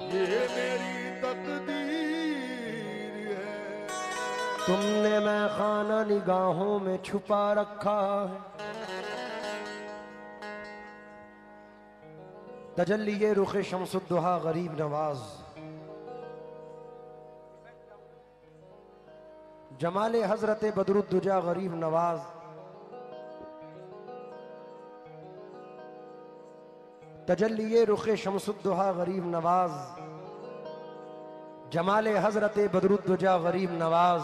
ये मेरी तकदीर है। तुमने मैं खाना निगाहों में छुपा रखा है। तजल्ली ये रुखे शम्सुद्दुहा गरीब नवाज, जमाले हजरत बदरुद्दुजा गरीब नवाज, तजल्ली ये रुखे शम्सुद्दुहा गरीब नवाज, जमाले हजरत बदरुद्दुजा गरीब नवाज,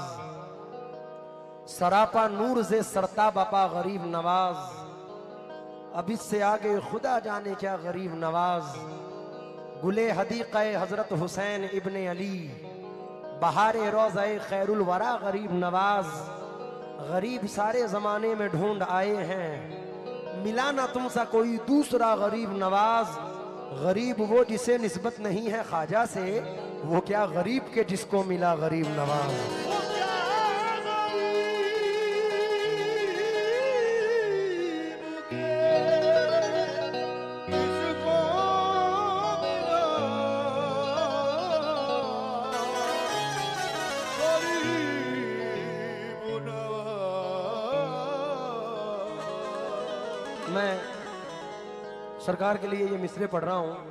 सरापा नूर से सरता बापा गरीब नवाज, अब इससे आगे खुदा जाने क्या गरीब नवाज। गुले हदीक़े हजरत हुसैन इब्ने अली, बहारे रोज़े खैरुल वरा गरीब नवाज। गरीब सारे जमाने में ढूंढ आए हैं, मिला ना तुमसा कोई दूसरा गरीब नवाज। गरीब वो जिसे निस्बत नहीं है ख्वाजा से, वो क्या गरीब के जिसको मिला गरीब नवाज। मैं सरकार के लिए ये मिसरे पढ़ रहा हूं।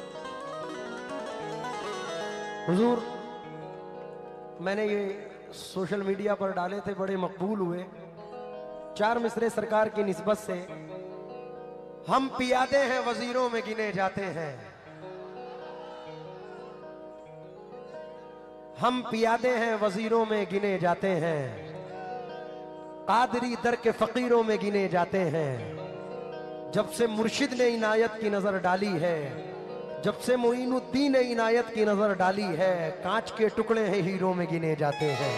हुजूर, मैंने ये सोशल मीडिया पर डाले थे, बड़े मकबूल हुए। 4 मिसरे सरकार की निस्बत से। हम पियादे हैं वजीरों में गिने जाते हैं, हम पियादे हैं वजीरों में गिने जाते हैं, कादरी दर के फकीरों में गिने जाते हैं। जब से मुर्शिद ने इनायत की नजर डाली है, जब से मोइनुद्दीन ने इनायत की नजर डाली है, कांच के टुकड़े हैं हीरों में गिने जाते हैं।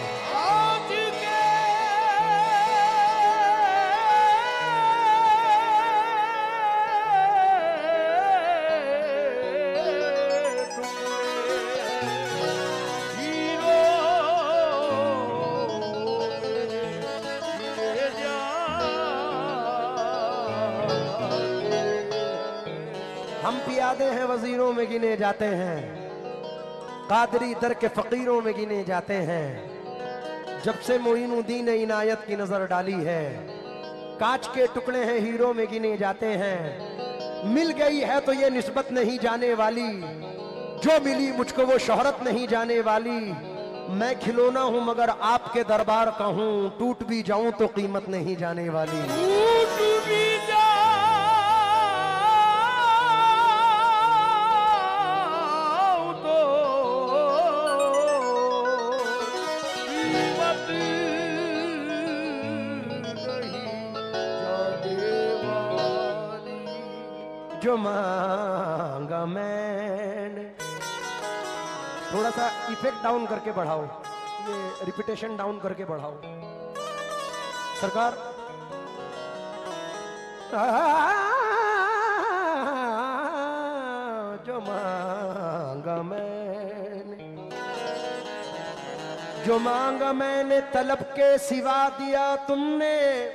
हम पियादे हैं वजीरों में गिने जाते हैं, कादरी दर के फकीरों में गिने जाते हैं। जब से मोइनुद्दीन ने इनायत की नजर डाली है, कांच के टुकड़े हैं हीरों में गिने जाते हैं। मिल गई है तो ये निस्बत नहीं जाने वाली, जो मिली मुझको वो शोहरत नहीं जाने वाली। मैं खिलौना हूं मगर आपके दरबार का हूं, टूट भी जाऊं तो कीमत नहीं जाने वाली। जो मांगा मैंने, थोड़ा सा इफेक्ट डाउन करके बढ़ाओ, ये रिपीटेशन डाउन करके बढ़ाओ सरकार। जो मांगा मैंने, जो मांगा मैंने तलब के सिवा दिया तुमने,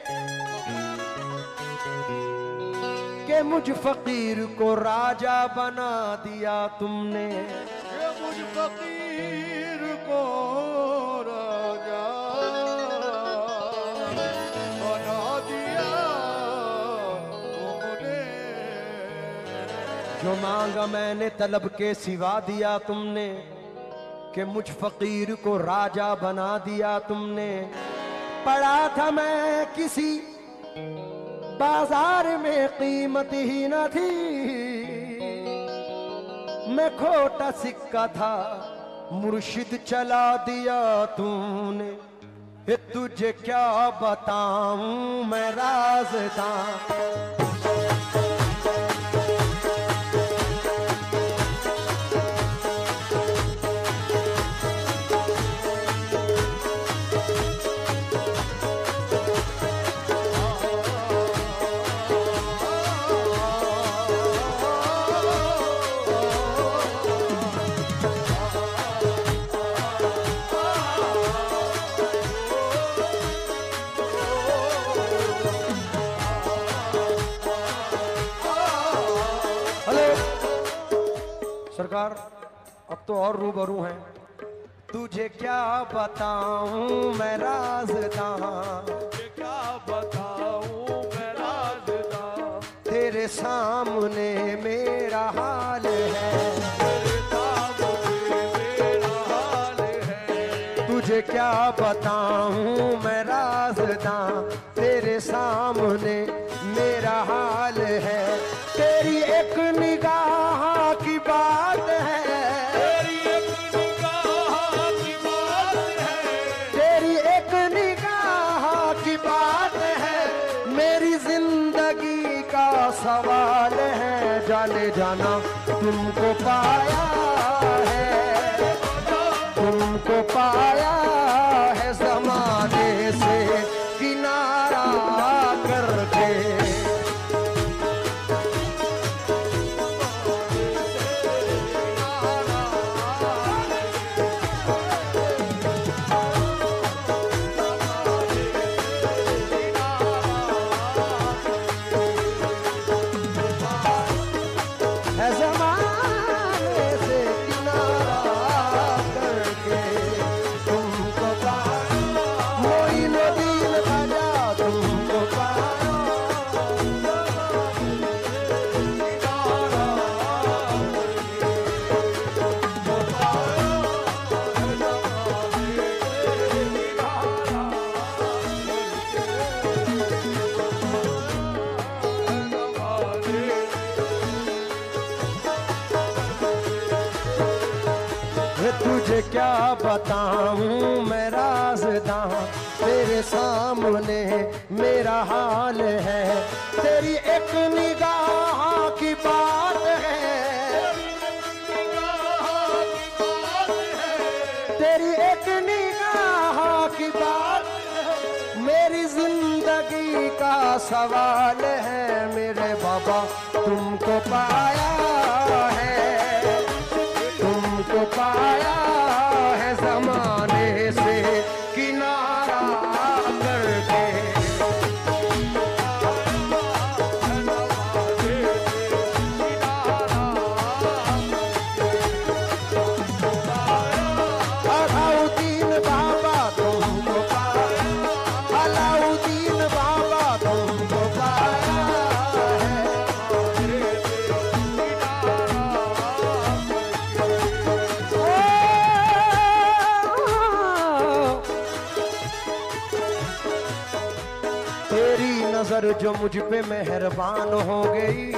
के मुझ फकीर को राजा बना दिया तुमने। ये मुझ फकीर को राजा बना दिया तुमने। जो मांगा मैंने तलब के सिवा दिया तुमने, के मुझ फकीर को राजा बना दिया तुमने। पड़ा था मैं किसी बाजार में कीमत ही न थी, मैं खोटा सिक्का था मुर्शिद चला दिया तूने। तुझे क्या बताऊं मैं राज़ था। सरकार, अब तो और रूबरू हैं। तुझे क्या बताऊं मैं राज़दां, क्या बताऊं मैं राज़दां, तेरे सामने मेरा हाल है, तेरे सामने मेरा हाल है। तुझे क्या बताऊं मैं राज़दां, तेरे सामने मेरा हाल है। तेरी एक निगाह की बात है, तेरी एक निगाह की बात है, तेरी एक निगाह की बात है, मेरी जिंदगी का सवाल है। जाने जाना तुमको पाया है, तुमको पाया है ज़माने से किनारा करके। है ज़माने से किनारा करके तुमको पाया, मोइनुद्दीन ख्वाजा तुमको पाया। तुझे क्या बताऊं मैं राज़दां, तेरे सामने मेरा हाल है। तेरी एक निगाह की बात है, तेरी एक निगाह की बात है, मेरी जिंदगी का सवाल है। मेरे बाबा तुमको पाया है, तुमको पाया है ज़माने से किनारा करके। अलाउद्दीन बाबा तुमको पाया, अलाउद्दीन बाबा तुमको पाया है। तेरी नजर जो मुझ पे मेहरबान हो गई,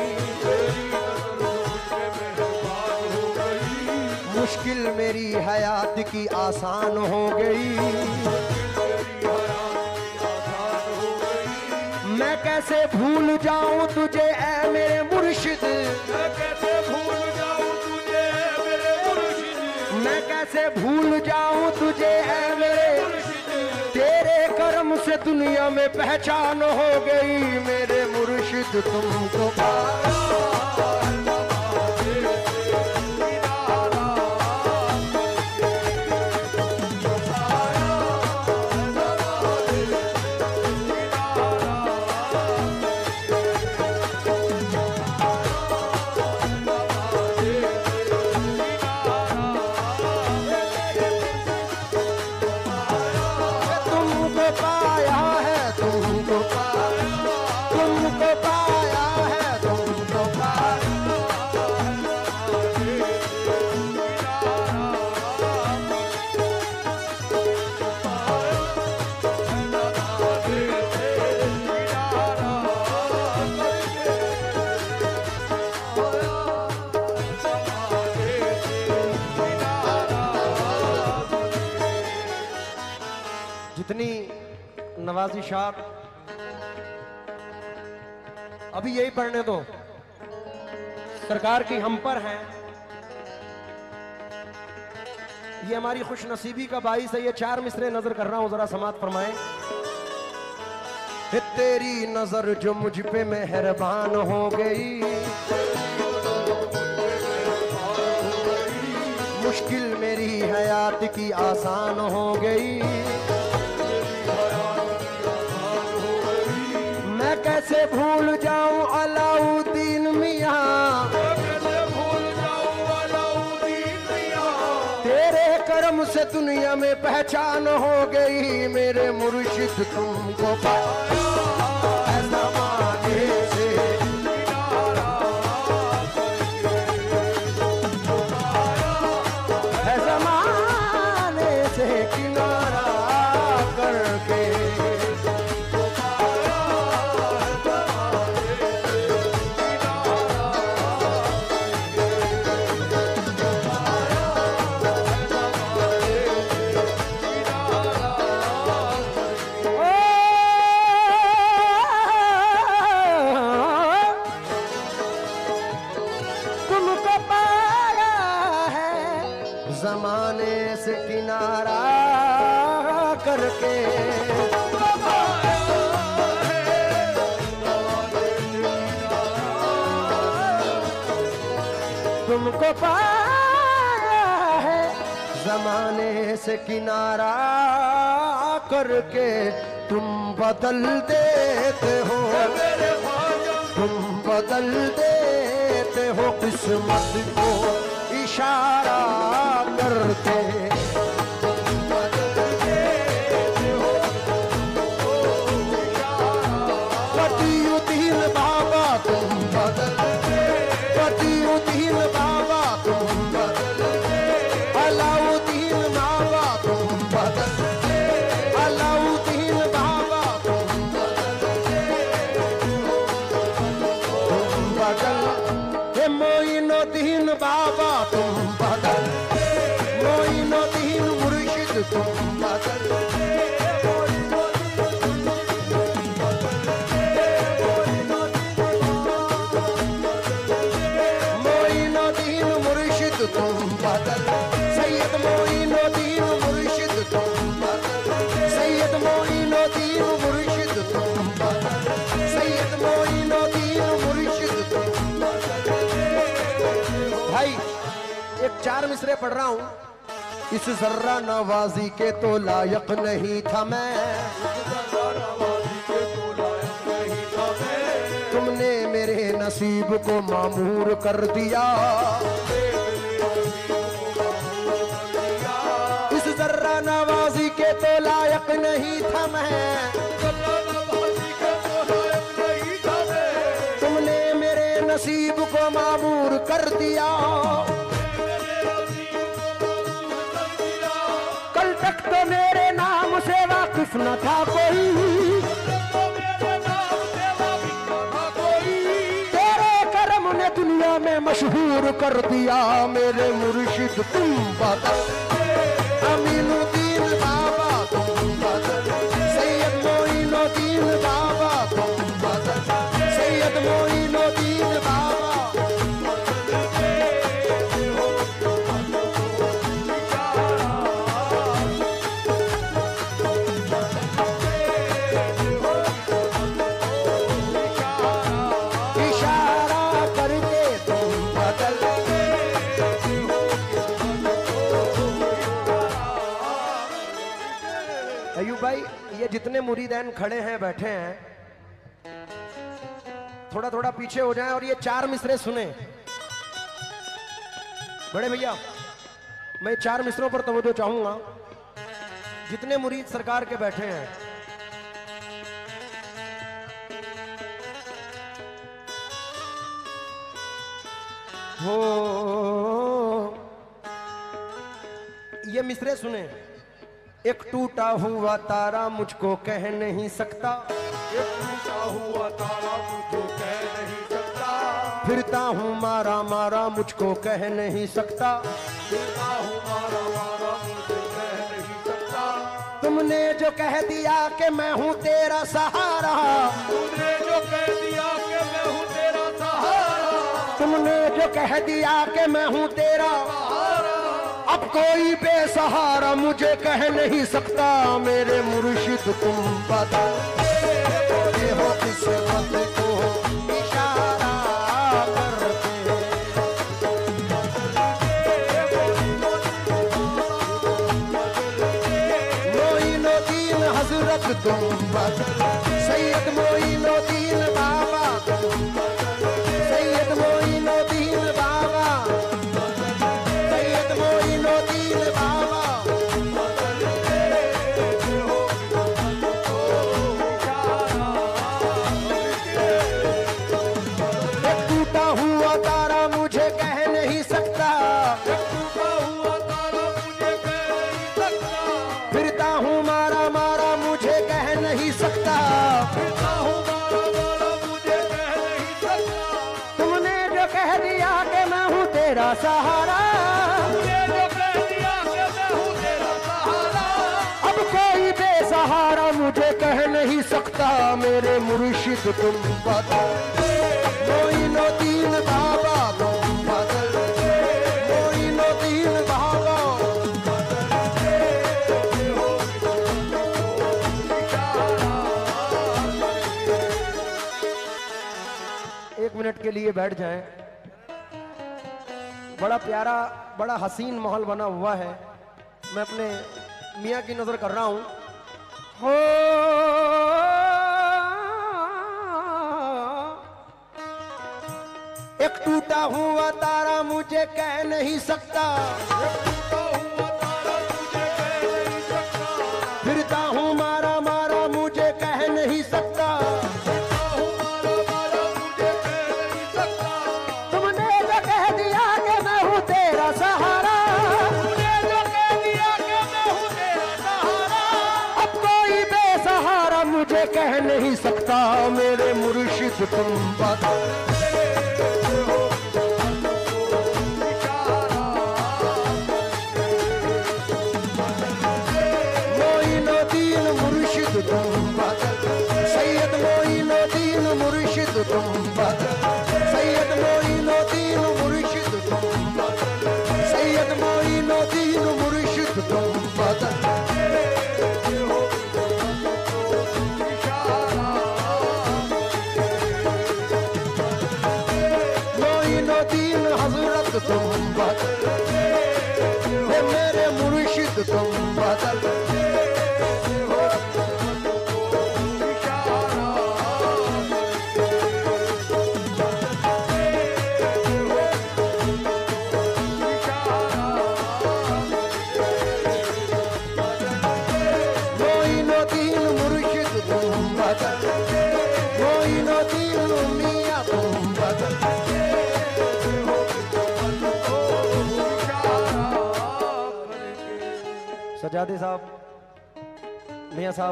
मुश्किल मेरी हयात की आसान हो गई। मैं कैसे भूल जाऊं तुझे ऐ मेरे मुर्शिद, मैं कैसे भूल जाऊं तुझे मेरे मुर्शिद, मैं कैसे भूल जाऊं तुझे ऐ मेरे मुर्शिद। तेरे कर्म से दुनिया में पहचान हो गई। मेरे मुर्शिद तुमको पाया, तुमको पाया है, तुमको पाया, तुमको पाया है, तुमको पाया। जितनी नवाजिशात अभी यही पढ़ने दो, सरकार की हम पर हैं। ये हमारी खुश नसीबी का बाइस है। ये 4 मिसरे नजर कर रहा हूं, जरा समात फरमाएं। तेरी नजर जो मुझ पे मेहरबान हो गई, मुश्किल मेरी हयात की आसान हो गई। मैं कैसे भूल जाऊं अलाउद्दीन मियां, कैसे भूल जाऊं अलाउद्दीन मियां, दुनिया में पहचान हो गई मेरे मुर्शिद तुमको पाया है ज़माने से है ज़माने से किनारा करके ज़माने से किनारा करके तुमको पाया है ज़माने से किनारा करके तुम बदल देते हो तुम बदल देते हो किस्मत को इशारा करके पतियुद्दीन बाबा तुम बदल पतियुद्दीन बाबा तुम बदल अलाउद्दीन बाबा तुम बदल अलाउद्दीन बाबा तुम बदल हे मोइनुद्दीन बाबा तुम बदल मोइनुद्दीन मुर्शिद तुम बदल मोइनुद्दीन मुर्शिद तुम बदल सैयद मोइनुद्दीन मुर्शिद तुम बदल सैयद मोइनुद्दीन मुर्शिद तुम बदल सैयद मोइनुद्दीन मुर्शिद तुम भाई एक 4 मिसरे पढ़ रहा हूं इस जर्रा नवाजी के तो लायक नहीं था मैं तुमने मेरे नसीब को मामूर कर दिया इस जर्रा नवाजी के तो लायक नहीं था मैं तुमने मेरे नसीब को मामूर कर दिया कल तक तो मेरे नाम से वाकिफ न था कोई तेरे करम ने दुनिया में मशहूर कर दिया मेरे मुर्शिद तुम बदल अमीनुद्दीन बाबा तुम बदल सैयद मोइनुद्दीन बाबा तुम बदल सैयद मोइनुद्दीन बाबा अयूब भाई ये जितने मुरीदैन खड़े हैं बैठे हैं थोड़ा थोड़ा पीछे हो जाएं और ये 4 मिसरे सुने बड़े भैया मैं 4 मिसरों पर तवज्जो चाहूंगा जितने मुरीद सरकार के बैठे हैं हो ये मिसरे सुने एक टूटा हुआ तारा मुझको कह नहीं सकता एक टूटा हुआ तारा मुझको कह नहीं सकता फिरता हूँ मारा मारा मुझको कह नहीं सकता फिरता हूँ मारा मारा मुझको कह नहीं सकता तुमने जो कह दिया कि मैं हूँ तेरा सहारा तुमने जो कह दिया कि मैं हूँ तेरा सहारा तुमने जो कह दिया कि मैं हूँ तेरा अब कोई बेसहारा मुझे कह नहीं सकता मेरे मुर्शिद तुम बदल हो किस्मत को इशारा करके मोइनुद्दीन हजरत तुम बदल सैयद मोइनुद्दीन बाबा सैयद मोइनुद्दीन बाबा सैयद मोइनुद्दीन बाबा तेरा सहारा, तूने जो कह दिया कि मैं हूँ तेरा सहारा, अब कोई बेसहारा मुझे कह नहीं सकता मेरे मुर्शिद तुम बदल, मोइनुद्दीन बाबा तुम बदल, मोइनुद्दीन बाबा। 1 मिनट के लिए बैठ जाएं। बड़ा प्यारा बड़ा हसीन माहौल बना हुआ है। मैं अपने मियाँ की नजर कर रहा हूं। हो एक टूटा हुआ तारा मुझे कह नहीं सकता, फिरता हूँ मारा मारा मुझे कह नहीं सकता, तुमने जो कह दिया कि मैं हूँ तेरा सहारा, तूने जो कह दिया कि मैं हूँ तेरा सहारा, अब कोई बेसहारा मुझे कह नहीं सकता मेरे मुर्शिद तुम बदल, मोइनुद्दीन मुर्शिद तुम बदल, सैयद मोइनुद्दीन मुर्शिद तुम बदल, सैयद मोइनुद्दीन मुर्शिद तुम बदल, सैयद मोइनुद्दीन मुर्शिद तुम बदल। मोइनुद्दीन हजरत तुम बदल, हे मेरे मुर्शिद तुम बदल, मोइनुद्दीन मुर्शिद तुम बदल, मोइनुद्दीन मियां तुम बदल। सजादे साहब, मियां साहब,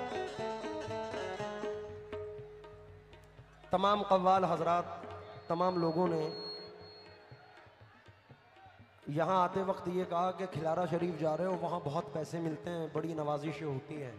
तमाम कव्वाल हजरात, तमाम लोगों ने यहाँ आते वक्त ये कहा कि खिलारा शरीफ जा रहे हो, वहाँ बहुत पैसे मिलते हैं, बड़ी नवाजिशें होती हैं,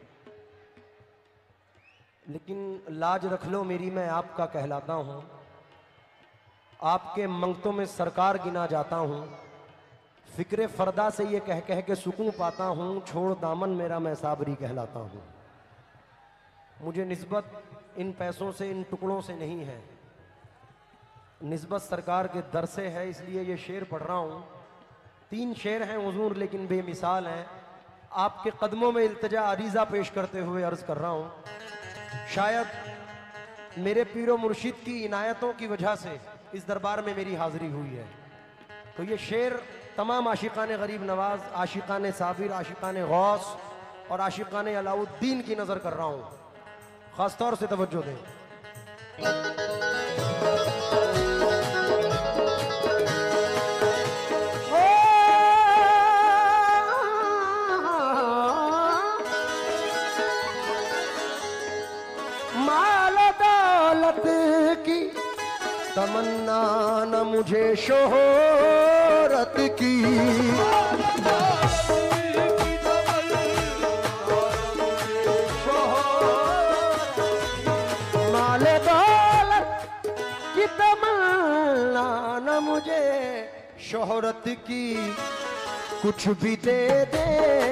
लेकिन लाज रख लो मेरी, मैं आपका कहलाता हूँ, आपके मंगतों में सरकार गिना जाता हूँ, फिक्रे फरदा से ये कह कह के सुकून पाता हूँ, छोड़ दामन मेरा मैं साबरी कहलाता हूँ। मुझे निस्बत इन पैसों से, इन टुकड़ों से नहीं है, निस्बत सरकार के दर से है, इसलिए ये शेर पढ़ रहा हूँ। 3 शेर हैं हुजूर लेकिन बेमिसाल हैं। आपके कदमों में इल्तिजा अरीज़ा पेश करते हुए अर्ज़ कर रहा हूँ। शायद मेरे पीरो मुर्शिद की इनायतों की वजह से इस दरबार में मेरी हाज़िरी हुई है। तो ये शेर तमाम आशिकाने गरीब नवाज, आशिकाने साबिर, आशिकाने गौस और आशिकाने अलाउद्दीन की नज़र कर रहा हूँ, ख़ास तौर से तवज्जो दें। माल दौलत की तमन्ना न मुझे शोहरत की, माल दौलत की तमन्ना न मुझे शोहरत की, कुछ भी दे दे,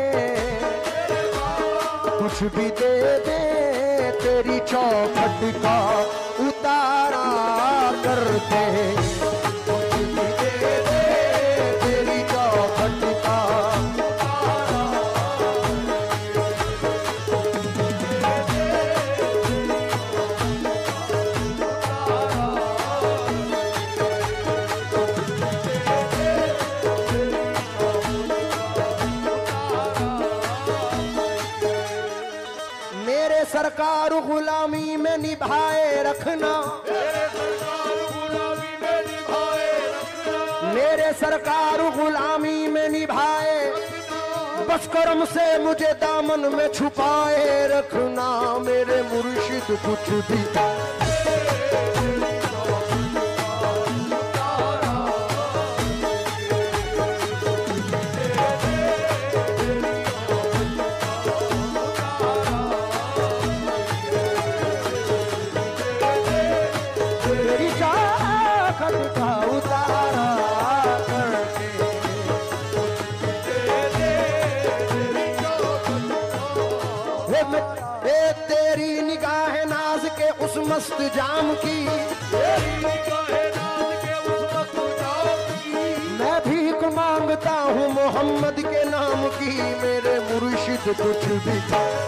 कुछ भी दे दे, तेरी चौखट का उतारा करते, कुछ भी दे दे, तेरी चौखट का मेरे सरकार गुलामी में निभाए रखना, मेरे सरकार गुलामी में निभाए, बस करम से मुझे दामन में छुपाए रखना, मेरे मुर्शिद कुछ भी मस्त जाम की, तेरी निगाहें नाज के उस मस्त जाम की। मैं भीख मांगता हूँ मोहम्मद के नाम की, मेरे मुर्शिद कुछ भी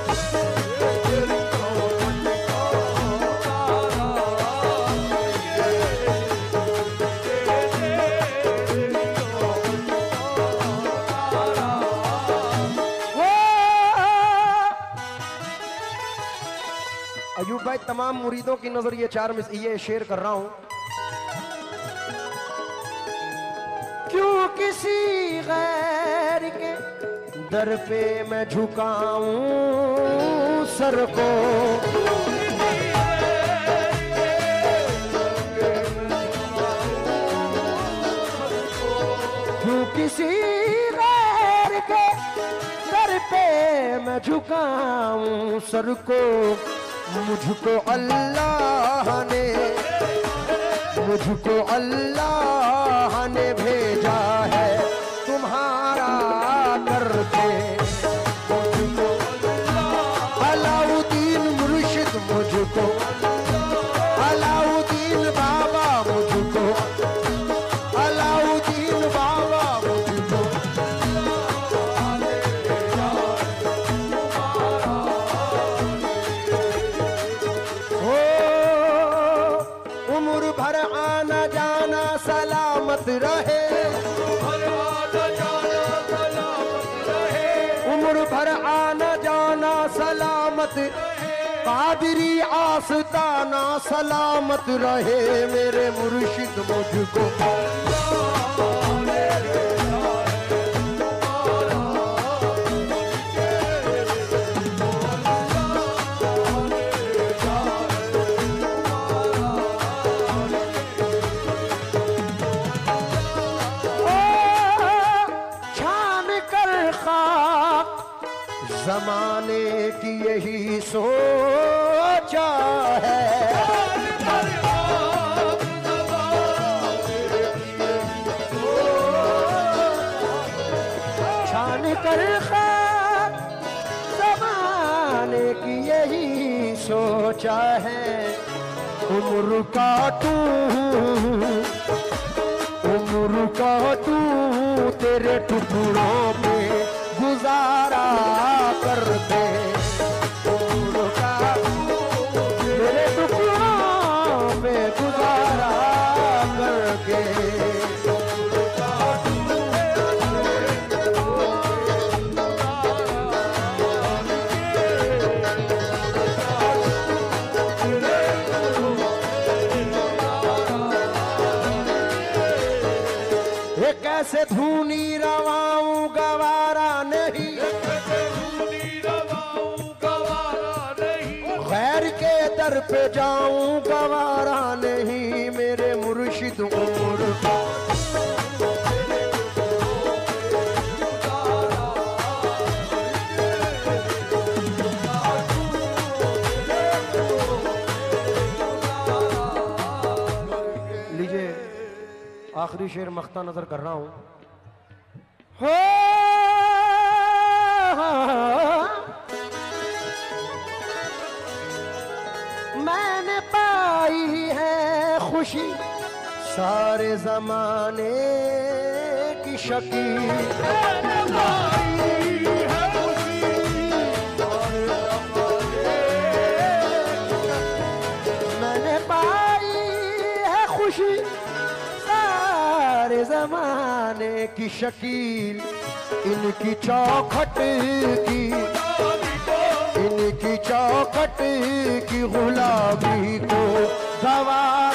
अयूब भाई, तमाम मुरीदों की नजर ये शेर कर रहा हूं। क्यों किसी गैर के दर पे मैं झुकाऊं सर को, क्यों किसी गैर के दर पे मैं झुकाऊं सर को। मुझको अल्लाह ने भेजा है तुम्हारा करके, अलाउद्दीन मुर्शिद मुझको, अलाउद्दीन बाबा मुझको, अलाउद्दीन बाबा मुझको। उम्र भर आना जाना सलामत रहे, उम्र भर आना जाना सलामत, कादरी आस्ताना सलामत रहे, मेरे मुर्शिद मुझको। जमाने की यही सोचा है, छान कर खाक जमाने की यही सोचा है। उम्र काटूं तेरे टुकड़ों पे गुजारा कर दे, तेरे टुकड़ों पे गुजारा करके। कैसे धूनी रवाऊं गवारा नहीं, गैर के दर पे जाऊं गवारा नहीं, मेरे मुर्शिद उम्र का। लीजिए आखिरी शेर मख्ता नजर कर रहा हूं। हो मैंने पाई है खुशी सारे जमाने की शकील, मैंने पाई है खुशी सारे जमाने की शकील। इनकी चौखट की, इनकी चौखट की गुलाबी को गवा